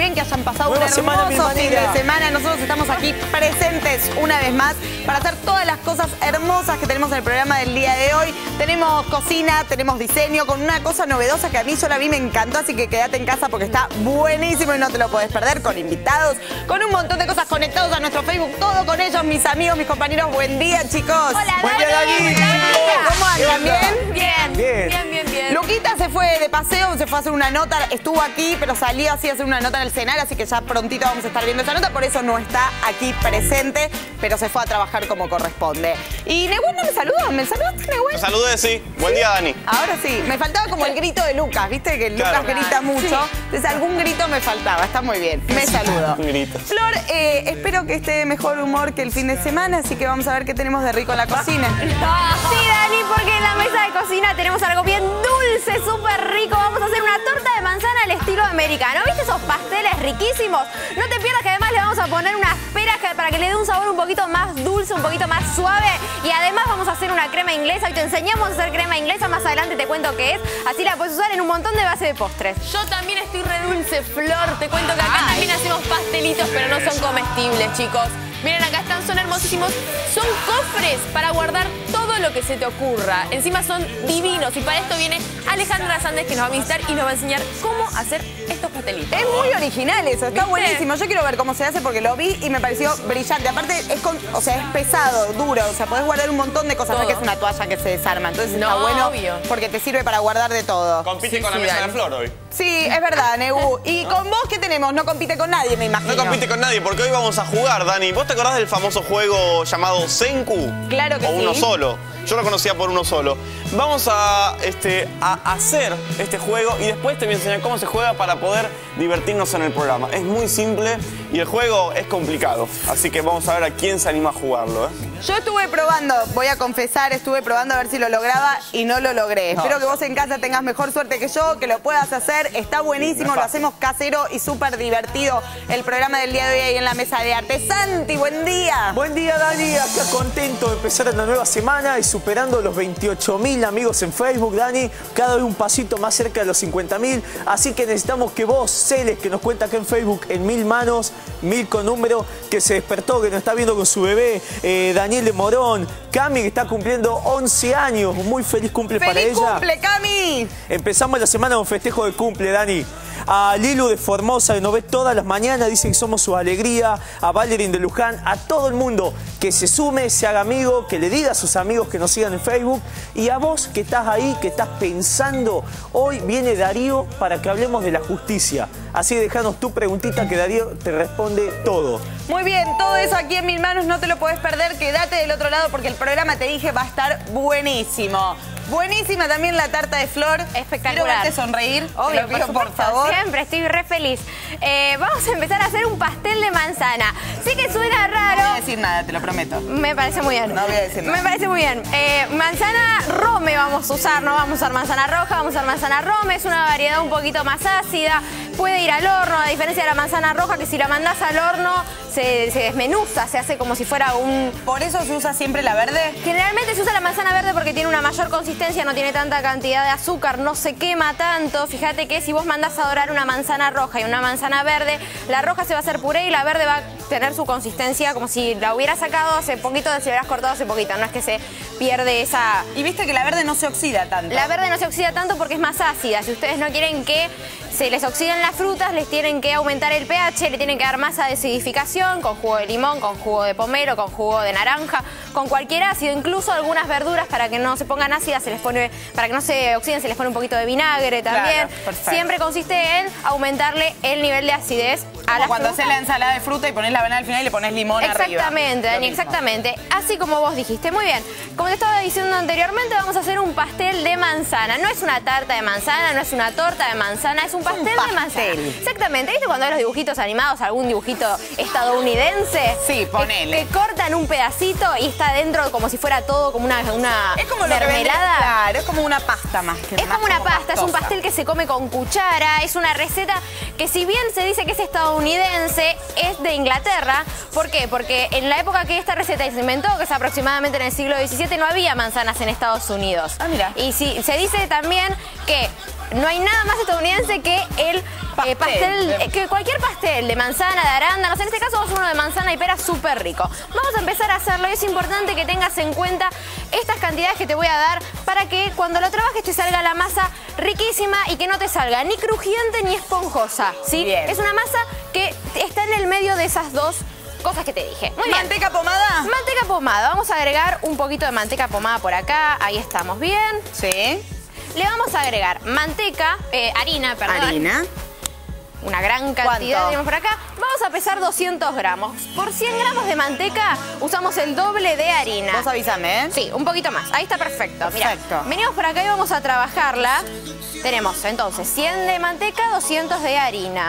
bien, que hayan pasado un hermoso fin de semana. Nosotros estamos aquí presentes una vez más para hacer todas las cosas hermosas que tenemos en el programa del día de hoy. Tenemos cocina, tenemos diseño, con una cosa novedosa que a mí sola me encantó, así que quédate en casa porque está buenísimo y no te lo podés perder, con invitados, con un montón de cosas conectados a nuestro Facebook, todo con ellos, mis amigos, mis compañeros. Buen día, chicos. Hola, buen día, Dani. ¿Cómo andan? Bien. Luquita se fue de paseo, se fue a hacer una nota, estuvo aquí, pero salió así a hacer una nota en el Senal, así que ya prontito vamos a estar viendo esa nota, por eso no está aquí presente, pero se fue a trabajar como corresponde. Y Nehuen no me saludó, ¿me saludaste, Nehuen? Te saludé, sí. Buen día, Dani. Ahora sí, me faltaba como el grito de Lucas, ¿viste? Que Lucas grita mucho, sí. Entonces algún grito me faltaba, está muy bien, me saludo. Un grito. Flor, espero que esté de mejor humor que el fin de semana, así que vamos a ver qué tenemos de rico en la cocina. Sí, Dani, porque en la mesa de cocina tenemos algo bien dulce, súper rico. Vamos a hacer una torta de manzana al estilo americano. ¿Viste esos pasteles riquísimos? No te pierdas que además le vamos a poner unas peras para que le dé un sabor un poquito más dulce, un poquito más suave. Y además vamos a hacer una crema inglesa. Hoy te enseñamos a hacer crema inglesa, más adelante te cuento qué es. Así la puedes usar en un montón de base de postres. Yo también estoy re dulce, Flor. Te cuento que acá también hacemos pastelitos, pero no son comestibles, chicos. Miren, acá están, son hermosísimos. Son cofres para guardar todo lo que se te ocurra. Encima son divinos. Y para esto viene Alejandra Sandes, que nos va a visitar y nos va a enseñar cómo hacer estos pastelitos. Es muy original eso, está ¿viste? buenísimo. Yo quiero ver cómo se hace porque lo vi y me pareció brillante. Aparte, es pesado, duro. O sea, podés guardar un montón de cosas. No es que es una toalla que se desarma. Entonces está bueno porque te sirve para guardar de todo. Compite con la mesa de Flor hoy. Sí, es verdad, Nehuen. ¿Y con vos qué tenemos? No compite con nadie, me imagino. No compite con nadie porque hoy vamos a jugar, Dani. ¿Vos te acordás del famoso juego llamado Senku? Claro que sí. O uno solo. Yo lo conocía por uno solo. Vamos a hacer este juego y después te voy a enseñar cómo se juega para poder divertirnos en el programa. Es muy simple y el juego es complicado. Así que vamos a ver a quién se anima a jugarlo, ¿eh? Yo estuve probando, voy a confesar, estuve probando a ver si lo lograba y no lo logré. Espero que vos en casa tengas mejor suerte que yo, que lo puedas hacer. Está buenísimo, lo hacemos casero y súper divertido. El programa del día de hoy ahí en la mesa de arte. Santi, buen día. Buen día, Dani. Acá contento de empezar una nueva semana y superando los 28.000 amigos en Facebook, Dani. Cada vez un pasito más cerca de los 50.000. Así que necesitamos que vos, Celes, que nos cuenta acá en Facebook en 1000 manos, 1000 con número, que se despertó, que nos está viendo con su bebé, Daniel de Morón, Cami, que está cumpliendo 11 años. Muy feliz cumple para ella. ¡Feliz cumple, Cami! Empezamos la semana con festejo de cumple, Dani. A Lilu de Formosa, que nos ve todas las mañanas, dice que somos su alegría. A Valerín de Luján, a todo el mundo que se sume, se haga amigo, que le diga a sus amigos que nos sigan en Facebook. Y a vos que estás ahí, que estás pensando, hoy viene Darío para que hablemos de la justicia. Así dejanos tu preguntita que Darío te responde todo. Muy bien, todo eso aquí en 1000 manos, no te lo podés perder. Quédate del otro lado porque el programa, te dije, va a estar buenísimo. Buenísima también la tarta de Flor. Espectacular. Quiero verte sonreír. Obvio, te lo pido, por favor. Siempre, estoy re feliz. Vamos a empezar a hacer un pastel de manzana. Sí que suena raro. No voy a decir nada, te lo prometo. Me parece muy bien. No voy a decir nada. Me parece muy bien. Manzana rome vamos a usar, no vamos a usar manzana roja, vamos a usar manzana rome. Es una variedad un poquito más ácida. Puede ir al horno, a diferencia de la manzana roja, que si la mandás al horno se desmenuza, se hace como si fuera un... ¿Por eso se usa siempre la verde? Generalmente se usa la manzana verde porque tiene una mayor consistencia, no tiene tanta cantidad de azúcar, no se quema tanto. Fíjate que si vos mandás a dorar una manzana roja y una manzana verde, la roja se va a hacer puré y la verde va a tener su consistencia como si la hubieras sacado hace poquito, si la hubieras cortado hace poquito. No es que se pierde esa... Y viste que la verde no se oxida tanto. La verde no se oxida tanto porque es más ácida. Si ustedes no quieren que se les oxidan las frutas, les tienen que aumentar el pH, le tienen que dar más acidificación con jugo de limón, con jugo de pomelo, con jugo de naranja, con cualquier ácido, incluso algunas verduras para que no se pongan ácidas, se les pone, para que no se oxiden, se les pone un poquito de vinagre también. Claro, siempre consiste en aumentarle el nivel de acidez a la cuando fruta. haces la ensalada de fruta y pones la banana al final y le pones limón Exactamente, arriba. Dani, exactamente. Así como vos dijiste. Muy bien. Como te estaba diciendo anteriormente, vamos a hacer un pastel de manzana. No es una tarta de manzana, no es una torta de manzana, es un pastel de manzana. Exactamente. ¿Viste cuando ves los dibujitos animados, algún dibujito estadounidense? Sí, ponele. Que cortan un pedacito y está dentro como si fuera todo como una es como mermelada. Claro, es como una pasta más que Es más como una pasta, es un pastosa. pastel que se come con cuchara, es una receta que si bien se dice que es estadounidense, es de Inglaterra. ¿Por qué? Porque en la época que esta receta se inventó, que es aproximadamente en el siglo XVII, no había manzanas en Estados Unidos. Ah, mira. Y se dice también que no hay nada más estadounidense que el pastel, que cualquier pastel de manzana, de arándanos. En este caso vamos a uno de manzana y pera súper rico. Vamos a empezar a hacerlo y es importante que tengas en cuenta estas cantidades que te voy a dar para que cuando lo trabajes te salga la masa riquísima y que no te salga ni crujiente ni esponjosa, ¿sí? Bien. Es una masa que está en el medio de esas dos cosas que te dije. Muy bien. ¿Manteca pomada? Manteca pomada. Vamos a agregar un poquito de manteca pomada por acá. Ahí estamos bien. Sí. Le vamos a agregar manteca, harina, perdón. Harina. Una gran cantidad, ¿Cuánto? tenemos por acá. Vamos a pesar 200 gramos. Por 100 gramos de manteca usamos el doble de harina. Vos avísame, ¿eh? Sí, un poquito más. Ahí está perfecto. Perfecto. Mirá, venimos por acá y vamos a trabajarla. Tenemos entonces 100 de manteca, 200 de harina.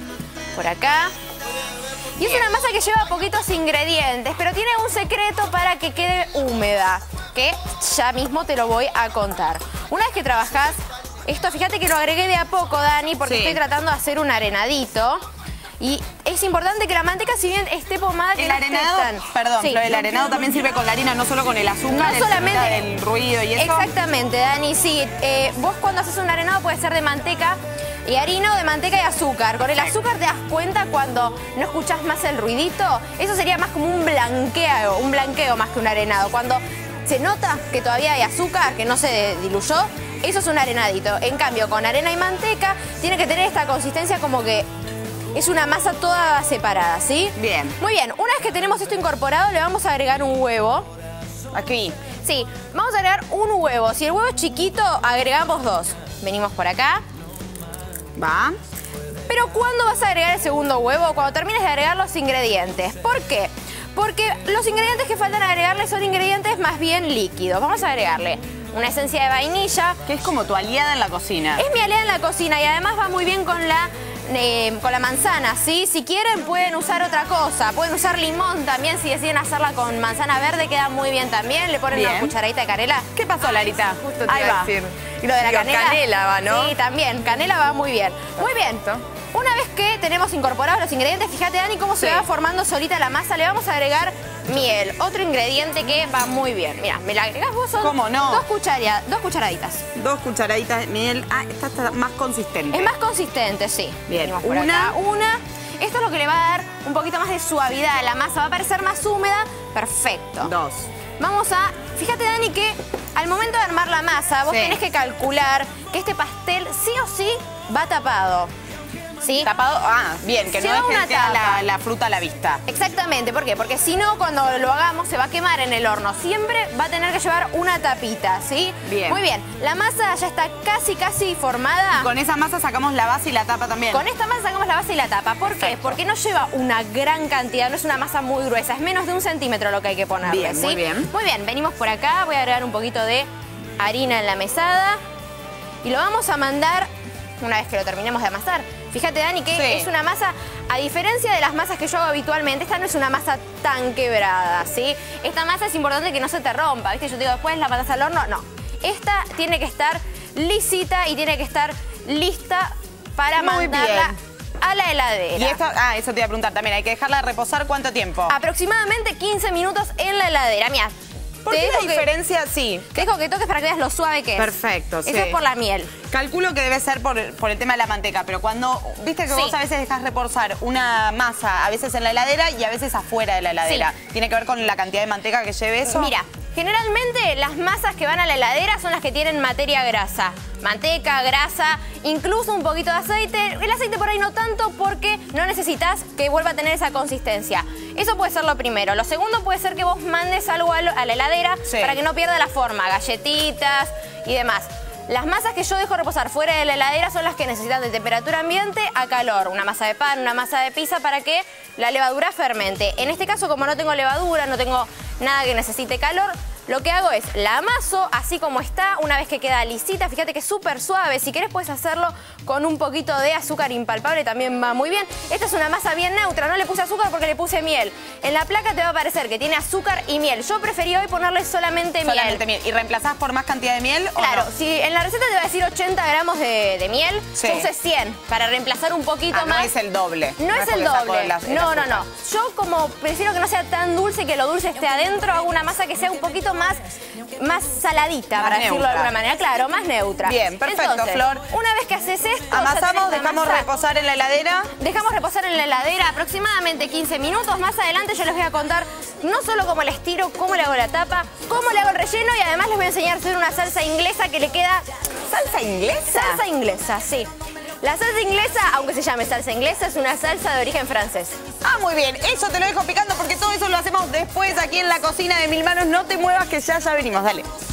Por acá. Y es una masa que lleva poquitos ingredientes, pero tiene un secreto para que quede húmeda, que ya mismo te lo voy a contar. Una vez que trabajás esto, fíjate que lo agregué de a poco, Dani, porque Sí. estoy tratando de hacer un arenadito. Y es importante que la manteca, si bien esté pomada, que El no esté arenado, tan- perdón, Sí. pero el arenado también sirve con la harina, no solo con el azúcar, No el solamente temita del ruido y eso. Exactamente, Dani, sí. Vos cuando haces un arenado puede ser de manteca y harina o de manteca y azúcar. Con el azúcar te das cuenta cuando no escuchás más el ruidito. Eso sería más como un blanqueo más que un arenado. Cuando se nota que todavía hay azúcar, que no se diluyó, eso es un arenadito. En cambio, con arena y manteca tiene que tener esta consistencia como que es una masa toda separada, ¿sí? Bien. Muy bien, una vez que tenemos esto incorporado, le vamos a agregar un huevo. Aquí. Sí, vamos a agregar un huevo. Si el huevo es chiquito, agregamos 2. Venimos por acá. Va. Pero ¿cuándo vas a agregar el segundo huevo? Cuando termines de agregar los ingredientes. ¿Por qué? Porque los ingredientes que faltan agregarle son ingredientes más bien líquidos. Vamos a agregarle una esencia de vainilla. Que es como tu aliada en la cocina. Es mi aliada en la cocina y además va muy bien con la manzana, ¿sí? Si quieren pueden usar otra cosa. Pueden usar limón también. Si deciden hacerla con manzana verde, queda muy bien también. Le ponen Bien. una cucharadita de canela. ¿Qué pasó, Larita? Justo te Ahí iba a va. decir. Y lo de la Digo, canela. canela va, ¿no? Sí, también. Canela va muy bien. Muy bien. Una vez que tenemos incorporados los ingredientes, fíjate, Dani, cómo se Sí. va formando solita la masa. Le vamos a agregar miel, otro ingrediente que va muy bien. Mira, ¿me la agregás vos? Son ¿Cómo no? 2 cucharaditas. 2 cucharaditas de miel. Ah, esta está más consistente. Es más consistente, sí. Bien. Venimos por Una. acá. Una. Esto es lo que le va a dar un poquito más de suavidad a la masa. Va a parecer más húmeda. Perfecto. 2. Vamos a... Fíjate, Dani, que al momento de armar la masa, vos Sí. tenés que calcular que este pastel sí o sí va tapado. ¿Sí? Tapado. Ah, bien, que Se no va es una que sea tapa. la fruta a la vista. Exactamente, ¿por qué? Porque si no, cuando lo hagamos se va a quemar en el horno. Siempre va a tener que llevar una tapita, ¿sí? Bien. Muy bien. La masa ya está casi formada. Con esa masa sacamos la base y la tapa también. Con esta masa sacamos la base y la tapa. ¿Por qué? Perfecto. Porque no lleva una gran cantidad, no es una masa muy gruesa, es menos de 1 centímetro lo que hay que ponerle, Bien, ¿sí? muy bien. Muy bien, venimos por acá, voy a agregar un poquito de harina en la mesada y lo vamos a mandar una vez que lo terminemos de amasar. Fíjate, Dani, que Sí. es una masa, a diferencia de las masas que yo hago habitualmente, esta no es una masa tan quebrada, ¿sí? Esta masa es importante que no se te rompa, ¿viste? Yo te digo, después la pasas al horno, no. Esta tiene que estar lisita y tiene que estar lista para Muy mandarla bien. a la heladera. Y esto, eso te iba a preguntar también, hay que dejarla reposar ¿cuánto tiempo? Aproximadamente 15 minutos en la heladera. Mira, ¿Por qué la diferencia? Sí. Te dejo que toques para que veas lo suave que es. Perfecto, Eso sí. es por la miel. Calculo que debe ser por el tema de la manteca, pero cuando, viste que Sí. vos a veces dejás reposar una masa, a veces en la heladera y a veces afuera de la heladera. ¿Tiene que ver con la cantidad de manteca que lleve eso? Mira, generalmente las masas que van a la heladera son las que tienen materia grasa. Manteca, grasa, incluso un poquito de aceite. El aceite por ahí no tanto porque no necesitas que vuelva a tener esa consistencia. Eso puede ser lo primero. Lo segundo puede ser que vos mandes algo a la heladera Sí. para que no pierda la forma, galletitas y demás. Las masas que yo dejo reposar fuera de la heladera son las que necesitan de temperatura ambiente a calor. Una masa de pan, una masa de pizza para que la levadura fermente. En este caso, como no tengo levadura, no tengo nada que necesite calor, Lo que hago es la amaso así como está, una vez que queda lisita, fíjate que es súper suave. Si querés puedes hacerlo con un poquito de azúcar impalpable, también va muy bien. Esta es una masa bien neutra, no le puse azúcar porque le puse miel. En la placa te va a aparecer que tiene azúcar y miel. Yo preferí hoy ponerle solamente miel. ¿Y reemplazás por más cantidad de miel? Claro, ¿o no? si en la receta te va a decir 80 gramos de miel, Sí. yo usé 100 para reemplazar un poquito más. No es el doble. No es el porque sacó doble. el No. azúcar. Yo como prefiero que no sea tan dulce, que lo dulce esté adentro, hago una masa que sea un poquito más saladita, Más para decirlo de neutra. alguna manera. Claro, más neutra. Bien, perfecto, Entonces, Flor. Una vez que haces esto, ya Amasamos, tenés la dejamos masa. reposar en la heladera. Dejamos reposar en la heladera aproximadamente 15 minutos. Más adelante yo les voy a contar no solo cómo la estiro, cómo le hago la tapa, cómo le hago el relleno y además les voy a enseñar a hacer una salsa inglesa que le queda... ¿Salsa inglesa? Salsa inglesa, sí. La salsa inglesa, aunque se llame salsa inglesa, es una salsa de origen francés. Ah, muy bien. Eso te lo dejo picando porque todo eso lo hacemos después aquí en la cocina de Mil Manos. No te muevas que ya venimos. Dale.